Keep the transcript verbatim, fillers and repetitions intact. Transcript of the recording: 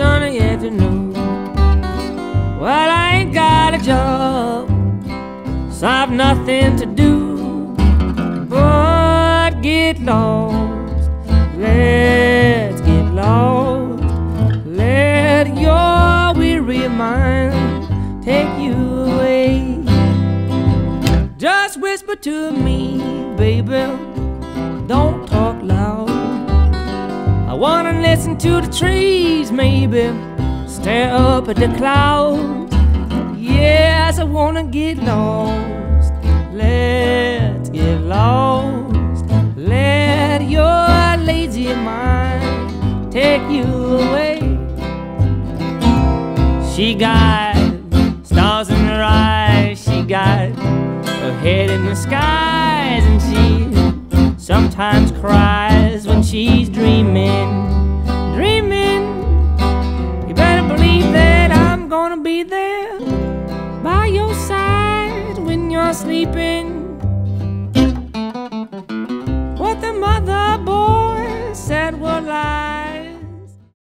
Sunday afternoon. Well, I ain't got a job, so I've nothing to do but get lost. Let's get lost. Let your weary mind take you away. Just whisper to me, baby, don't talk loud. I wanna listen to the trees, maybe stare up at the clouds. Yes, I wanna get lost. Let's get lost. Let your lazy mind take you away. She got stars in her eyes, she got her head in the skies, and she sometimes cries when she's dreaming, dreaming. You better believe that I'm gonna be there by your side when you're sleeping.